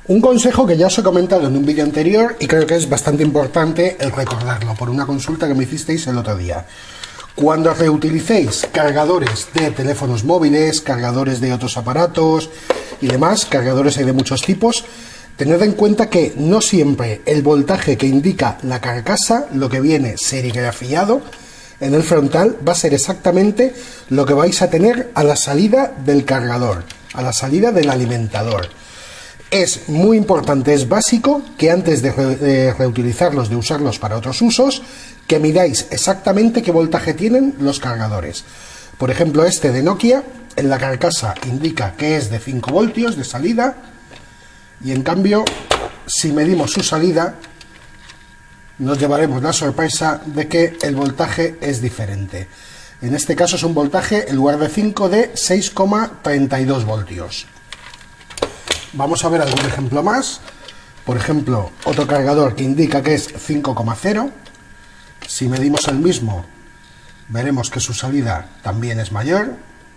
Un consejo que ya os he comentado en un vídeo anterior y creo que es bastante importante el recordarlo por una consulta que me hicisteis el otro día. Cuando reutilicéis cargadores de teléfonos móviles, cargadores de otros aparatos y demás, cargadores hay de muchos tipos, tened en cuenta que no siempre el voltaje que indica la carcasa, lo que viene serigrafiado en el frontal, va a ser exactamente lo que vais a tener a la salida del cargador, a la salida del alimentador. Es muy importante, es básico que antes de reutilizarlos, de usarlos para otros usos, que midáis exactamente qué voltaje tienen los cargadores. Por ejemplo, este de Nokia, en la carcasa indica que es de 5 voltios de salida, y en cambio, si medimos su salida, nos llevaremos la sorpresa de que el voltaje es diferente. En este caso es un voltaje, en lugar de 5, de 6,32 voltios. Vamos a ver algún ejemplo más. Por ejemplo, otro cargador que indica que es 5,0. Si medimos el mismo, veremos que su salida también es mayor.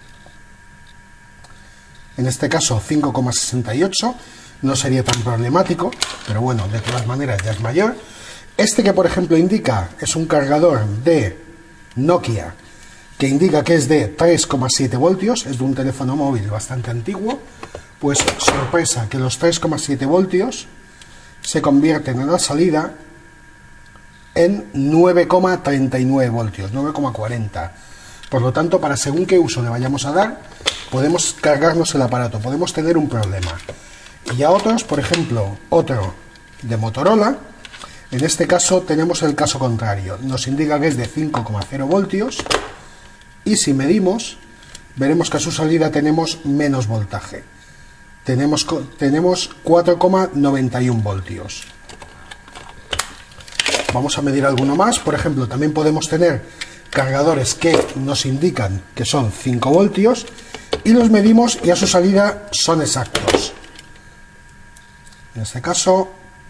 En este caso 5,68. No sería tan problemático, pero bueno, de todas maneras ya es mayor. Este que por ejemplo indica, es un cargador de Nokia, que indica que es de 3,7 voltios, es de un teléfono móvil bastante antiguo. Pues sorpresa, que los 3,7 voltios se convierten en la salida en 9,39 voltios, 9,40. Por lo tanto, para según qué uso le vayamos a dar, podemos cargarnos el aparato, podemos tener un problema. Y a otros, por ejemplo, otro de Motorola, en este caso tenemos el caso contrario, nos indica que es de 5,0 voltios y si medimos, veremos que a su salida tenemos menos voltaje. Tenemos 4,91 voltios. Vamos a medir alguno más. Por ejemplo, también podemos tener cargadores que nos indican que son 5 voltios y los medimos y a su salida son exactos. En este caso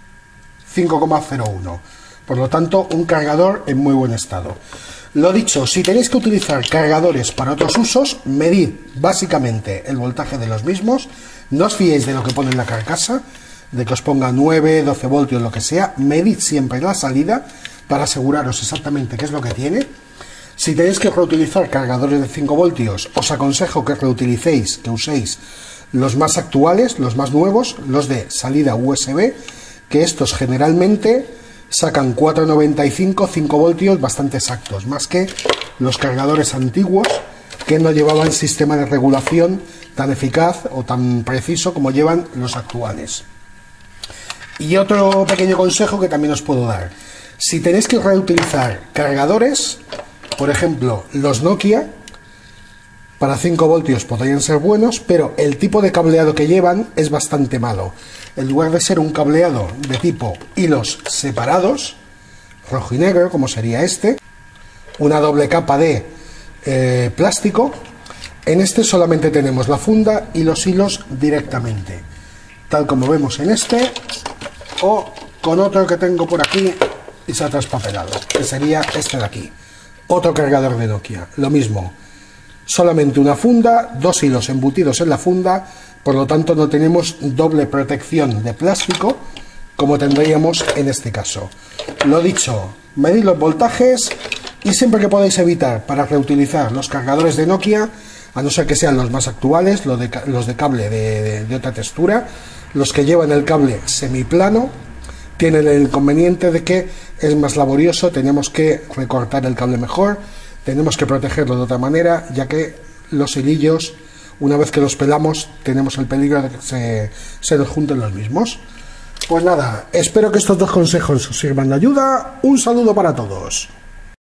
5,01. Por lo tanto, un cargador en muy buen estado. Lo dicho, si tenéis que utilizar cargadores para otros usos, medid básicamente el voltaje de los mismos. No os fiéis de lo que pone en la carcasa, de que os ponga 9, 12 voltios, lo que sea. Medid siempre la salida para aseguraros exactamente qué es lo que tiene. Si tenéis que reutilizar cargadores de 5 voltios, os aconsejo que reutilicéis, que uséis los más actuales, los más nuevos, los de salida USB, que estos generalmente sacan 4,95, 5 voltios bastante exactos, más que los cargadores antiguos que no llevaban sistema de regulación tan eficaz o tan preciso como llevan los actuales. Y otro pequeño consejo que también os puedo dar: si tenéis que reutilizar cargadores, por ejemplo los Nokia para 5 voltios podrían ser buenos, pero el tipo de cableado que llevan es bastante malo. En lugar de ser un cableado de tipo hilos separados, rojo y negro, como sería este, una doble capa de plástico, en este solamente tenemos la funda y los hilos directamente, tal como vemos en este, o con otro que tengo por aquí y se ha traspapelado, que sería este de aquí. Otro cargador de Nokia, lo mismo, solamente una funda, dos hilos embutidos en la funda. Por lo tanto, no tenemos doble protección de plástico como tendríamos en este caso. Lo dicho, medid los voltajes y siempre que podáis evitar para reutilizar los cargadores de Nokia, a no ser que sean los más actuales, los de cable de otra textura, los que llevan el cable semiplano, tienen el inconveniente de que es más laborioso, tenemos que recortar el cable mejor, tenemos que protegerlo de otra manera, ya que los hilillos, una vez que los pelamos, tenemos el peligro de que se nos junten los mismos. Pues nada, espero que estos dos consejos os sirvan de ayuda. Un saludo para todos.